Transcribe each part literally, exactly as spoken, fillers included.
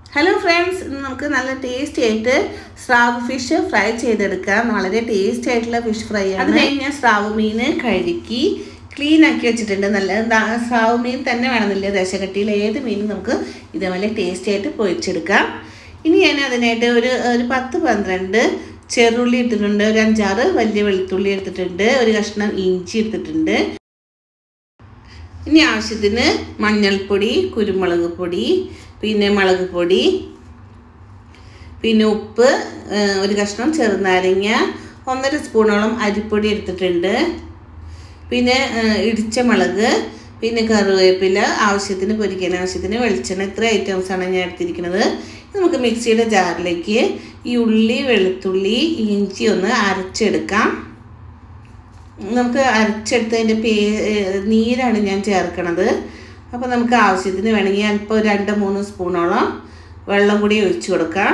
Hello friends, ഇന്ന് നമുക്ക് നല്ല ടേസ്റ്റി ആയിട്ട് സ്രാവ് ഫിഷ് ഫ്രൈ ചെയ്തെടുക്കാം. വളരെ ടേസ്റ്റി ആയിട്ടുള്ള ഫിഷ് ഫ്രൈ ആണ്. അത് കഴിഞ്ഞാൽ സ്രാവ് മീൻ കഴുകി ക്ലീൻ ആക്കി വെച്ചിട്ടുണ്ട്. നല്ല സ്രാവ് മീൻ തന്നെ വേണമെന്നില്ല, ദശകട്ടിയിൽ ഏത് മീനും നമുക്ക് ഇതേപോലെ ടേസ്റ്റി ആയിട്ട് പൊരിച്ചെടുക്കാം. ഇനി ഞാൻ അതിനായിട്ട് ഒരു ഒരു പത്ത് പന്ത്രണ്ട് ചെറുള്ളി എടുത്തിട്ടുണ്ട്, ഒരു അഞ്ചാറ് വലിയ വെളുത്തുള്ളി എടുത്തിട്ടുണ്ട്, ഒരു കഷ്ണം ഇഞ്ചി എടുത്തിട്ടുണ്ട്. ഇനി ആവശ്യത്തിന് മഞ്ഞൾപ്പൊടി, കുരുമുളക് പൊടി, പിന്നെ മുളക് പൊടി, പിന്നെ ഉപ്പ്, ഒരു കഷ്ണം ചെറുനാരങ്ങ, ഒന്നര സ്പൂണോളം അരിപ്പൊടി എടുത്തിട്ടുണ്ട്, പിന്നെ ഇടിച്ച മുളക്, പിന്നെ കറിവേപ്പില, ആവശ്യത്തിന് പൊരിക്കാൻ ആവശ്യത്തിന് വെളിച്ചെണ്ണ. ഇത്ര ഐറ്റംസാണ് ഞാൻ എടുത്തിരിക്കുന്നത്. നമുക്ക് മിക്സിയുടെ ജാറിലേക്ക് ഈ ഉള്ളി, വെളുത്തുള്ളി, ഇഞ്ചി ഒന്ന് അരച്ചെടുക്കാം. നമുക്ക് അരച്ചെടുത്തതിൻ്റെ പേ നീരാണ് ഞാൻ ചേർക്കണത്. അപ്പോൾ നമുക്ക് ആവശ്യത്തിന് വേണമെങ്കിൽ അല്പം രണ്ട് മൂന്ന് സ്പൂണോളം വെള്ളം കൂടി ഒഴിച്ചു കൊടുക്കാം.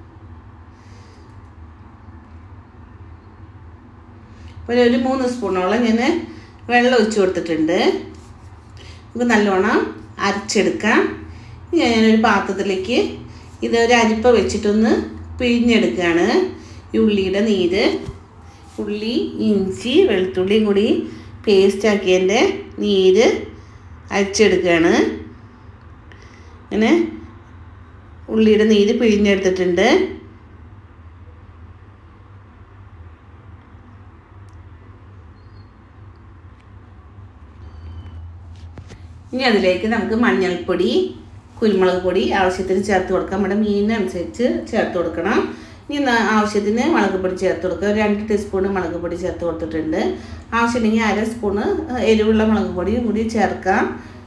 ഒരു ഒരു മൂന്ന് സ്പൂണോളം ഞാൻ വെള്ളം ഒഴിച്ചു കൊടുത്തിട്ടുണ്ട്. നമുക്ക് നല്ലോണം അരച്ചെടുക്കാം. ഞാനൊരു പാത്രത്തിലേക്ക് ഇതൊരു അരിപ്പ വെച്ചിട്ടൊന്ന് പിഴിഞ്ഞെടുക്കുകയാണ്. ഈ ഉള്ളിയുടെ നീര്, ഉള്ളി, ഇഞ്ചി, വെളുത്തുള്ളിയും കൂടി പേസ്റ്റാക്കിയതിൻ്റെ നീര് അരച്ചെടുക്കുകയാണ്. അങ്ങനെ ഉള്ളിയുടെ നീര് പിഴിഞ്ഞെടുത്തിട്ടുണ്ട്. ഇനി അതിലേക്ക് നമുക്ക് മഞ്ഞൾപ്പൊടി, കുരുമുളക് പൊടി ആവശ്യത്തിന് ചേർത്ത് കൊടുക്കാം. നമ്മുടെ മീനിനനുസരിച്ച് ചേർത്ത് കൊടുക്കണം. ഇനി ആവശ്യത്തിന് മുളക് പൊടി ചേർത്ത് കൊടുക്കുക. ഒരു രണ്ട് ടീസ്പൂണ് മുളക് പൊടി ചേർത്ത് കൊടുത്തിട്ടുണ്ട്. ആവശ്യമുണ്ടെങ്കിൽ അര സ്പൂണ് എരിവുള്ള മുളക് പൊടിയും കൂടി ചേർക്കാം.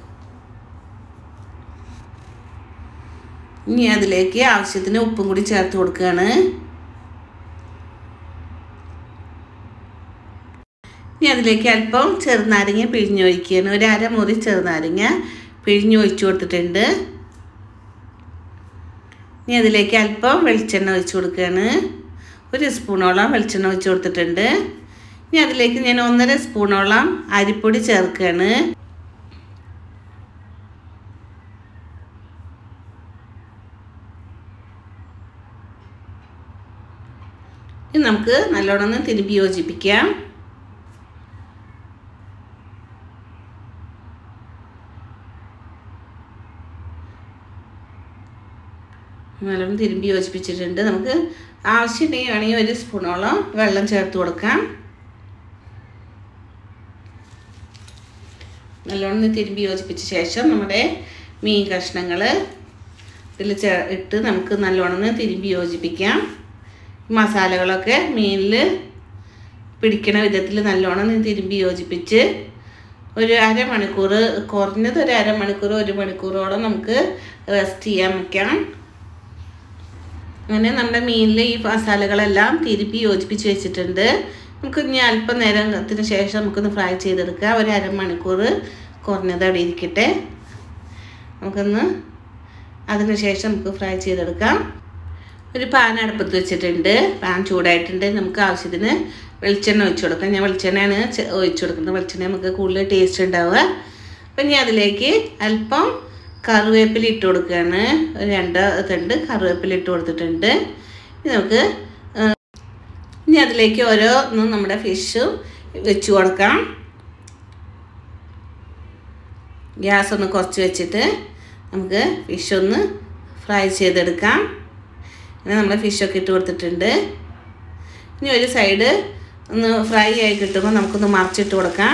ഇനി അതിലേക്ക് ആവശ്യത്തിന് ഉപ്പും കൂടി ചേർത്ത് കൊടുക്കുകയാണ്. ഇനി അതിലേക്ക് അല്പം ചെറുനാരങ്ങ പിഴിഞ്ഞൊഴിക്കുകയാണ്. ഒരു അരമുറി ചെറുനാരങ്ങ പിഴിഞ്ഞൊഴിച്ചു കൊടുത്തിട്ടുണ്ട്. ഇനി അതിലേക്ക് അല്പം വെളിച്ചെണ്ണ ഒഴിച്ചു കൊടുക്കുകയാണ്. ഒരു സ്പൂണോളം വെളിച്ചെണ്ണ ഒഴിച്ചു കൊടുത്തിട്ടുണ്ട്. ഇനി അതിലേക്ക് ഞാൻ ഒന്നര സ്പൂണോളം അരിപ്പൊടി ചേർക്കുകയാണ്. ഇനി നമുക്ക് നല്ലോണം ഒന്ന് തിരുമ്പി യോജിപ്പിക്കാം. നല്ലോണം തിരുമ്പി യോജിപ്പിച്ചിട്ടുണ്ട്. നമുക്ക് ആവശ്യമുണ്ടെങ്കിൽ വേണമെങ്കിൽ ഒരു സ്പൂണോളം വെള്ളം ചേർത്ത് കൊടുക്കാം. നല്ലോണം തിരുമ്പി യോജിപ്പിച്ച ശേഷം നമ്മുടെ മീൻ കഷ്ണങ്ങൾ ഇതിൽ ചേ ഇട്ട് നമുക്ക് നല്ലോണം തിരുമ്പി യോജിപ്പിക്കാം. മസാലകളൊക്കെ മീനിൽ പിടിക്കണ വിധത്തിൽ നല്ലോണം തിരുമ്പി യോജിപ്പിച്ച് ഒരു അരമണിക്കൂർ, കുറഞ്ഞത് ഒരു അരമണിക്കൂർ ഒരു മണിക്കൂറോളം നമുക്ക് റെസ്റ്റ് ചെയ്യാൻ വയ്ക്കാം. അങ്ങനെ നമ്മുടെ മീനിൽ ഈ മസാലകളെല്ലാം തിരുപ്പി യോജിപ്പിച്ച് വെച്ചിട്ടുണ്ട്. നമുക്ക് ഇനി അല്പം നേരത്തിന് ശേഷം നമുക്കൊന്ന് ഫ്രൈ ചെയ്തെടുക്കാം. ഒരു അരമണിക്കൂർ കുറഞ്ഞത് അവിടെ ഇരിക്കട്ടെ. നമുക്കൊന്ന് അതിന് ശേഷം നമുക്ക് ഫ്രൈ ചെയ്തെടുക്കാം. ഒരു പാൻ അടുപ്പത്ത് വെച്ചിട്ടുണ്ട്. പാൻ ചൂടായിട്ടുണ്ട്. നമുക്ക് ആവശ്യത്തിന് വെളിച്ചെണ്ണ ഒഴിച്ചു കൊടുക്കാം. ഞാൻ വെളിച്ചെണ്ണയാണ് ഒഴിച്ചു കൊടുക്കുന്നത്. വെളിച്ചെണ്ണ നമുക്ക് കൂടുതൽ ടേസ്റ്റ് ഉണ്ടാവുക. അപ്പം ഇനി അതിലേക്ക് അല്പം കറിവേപ്പില ഇട്ട് കൊടുക്കുകയാണ്. ഒരു രണ്ട് തണ്ട് കറിവേപ്പില ഇട്ട് കൊടുത്തിട്ടുണ്ട്. ഇനി നമുക്ക് ഇനി അതിലേക്ക് ഓരോന്നും നമ്മുടെ ഫിഷ് വെച്ച് കൊടുക്കാം. ഗ്യാസ് ഒന്ന് കുറച്ച് വെച്ചിട്ട് നമുക്ക് ഫിഷ് ഒന്ന് ഫ്രൈ ചെയ്തെടുക്കാം. അങ്ങനെ നമ്മുടെ ഫിഷൊക്കെ ഇട്ട് കൊടുത്തിട്ടുണ്ട്. ഇനി ഒരു സൈഡ് ഒന്ന് ഫ്രൈ ആയി കിട്ടുമ്പോൾ നമുക്കൊന്ന് മറിച്ചിട്ട് കൊടുക്കാം.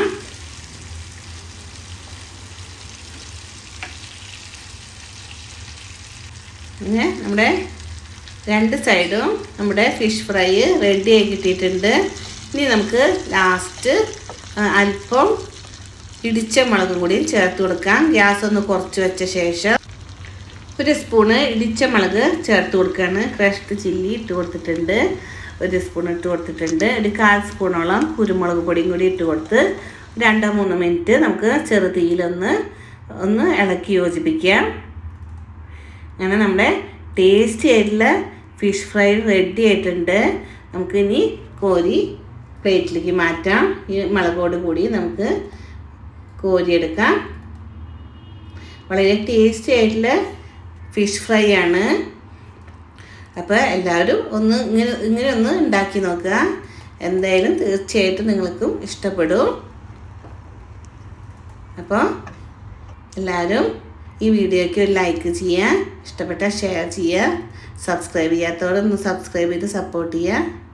അങ്ങനെ നമ്മുടെ രണ്ട് സൈഡും നമ്മുടെ ഫിഷ് ഫ്രൈ റെഡി ആയി കിട്ടിയിട്ടുണ്ട്. ഇനി നമുക്ക് ലാസ്റ്റ് അല്പം ഇടിച്ച മുളകും കൂടി ചേർത്ത് കൊടുക്കാം. ഗ്യാസ് ഒന്ന് കുറച്ച് വെച്ച ശേഷം ഒരു സ്പൂണ് ഇടിച്ച മുളക് ചേർത്ത് കൊടുക്കുകയാണ്. ക്രഷ്ഡ് ചില്ലി ഇട്ട് കൊടുത്തിട്ടുണ്ട്. ഒരു സ്പൂൺ ഇട്ട് കൊടുത്തിട്ടുണ്ട്. ഒരു കാൽ സ്പൂണോളം കുരുമുളക് പൊടിയും കൂടി ഇട്ട് കൊടുത്ത് രണ്ടോ മൂന്ന് മിനിറ്റ് നമുക്ക് ചെറുതീയിലൊന്ന് ഒന്ന് ഇളക്കി യോജിപ്പിക്കാം. അങ്ങനെ നമ്മുടെ ടേസ്റ്റി ആയിട്ടുള്ള ഫിഷ് ഫ്രൈ റെഡി ആയിട്ടുണ്ട്. നമുക്കിനി കോരി പ്ലേറ്റിലേക്ക് മാറ്റാം. ഈ മുളകോട് കൂടി നമുക്ക് കോരിയെടുക്കാം. വളരെ ടേസ്റ്റി ആയിട്ടുള്ള ഫിഷ് ഫ്രൈ ആണ്. അപ്പോൾ എല്ലാവരും ഒന്ന് ഇങ്ങനെ ഇങ്ങനെ ഒന്ന് ഉണ്ടാക്കി നോക്കുക. എന്തായാലും തീർച്ചയായിട്ടും നിങ്ങൾക്കും ഇഷ്ടപ്പെടും. അപ്പോൾ എല്ലാവരും ഈ വീഡിയോയ്ക്ക് ഒരു ലൈക്ക് ചെയ്യുക, ഇഷ്ടപ്പെട്ടാൽ ഷെയർ ചെയ്യുക, സബ്സ്ക്രൈബ് ചെയ്യാത്തവരൊന്ന് സബ്സ്ക്രൈബ് ചെയ്ത് സപ്പോർട്ട് ചെയ്യുക.